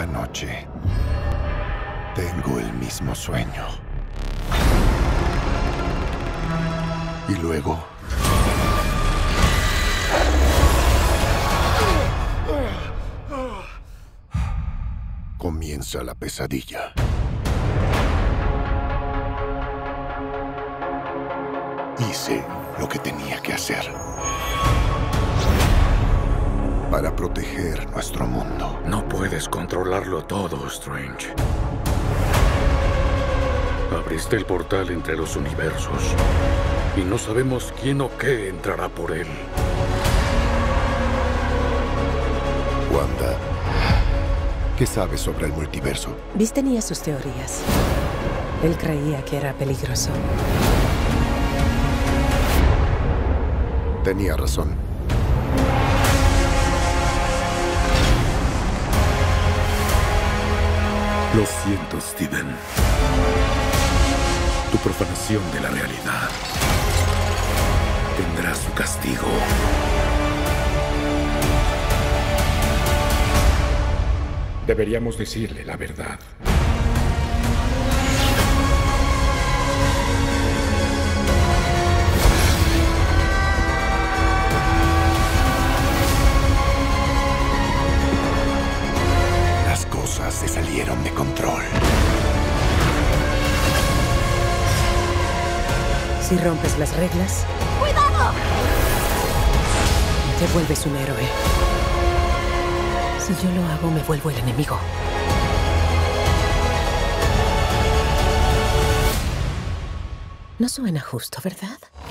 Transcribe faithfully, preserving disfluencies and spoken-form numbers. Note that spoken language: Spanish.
Cada noche tengo el mismo sueño. Y luego comienza la pesadilla. Hice lo que tenía que hacer para proteger nuestro mundo. No puedes controlarlo todo, Strange. Abriste el portal entre los universos y no sabemos quién o qué entrará por él. Wanda, ¿qué sabes sobre el multiverso? Beast tenía sus teorías. Él creía que era peligroso. Tenía razón. Lo siento, Steven. Tu profanación de la realidad tendrá su castigo. Deberíamos decirle la verdad. Las cosas se salieron de control. Si rompes las reglas, ¡cuidado! te vuelves un héroe. Si yo lo hago, me vuelvo el enemigo. No suena justo, ¿verdad?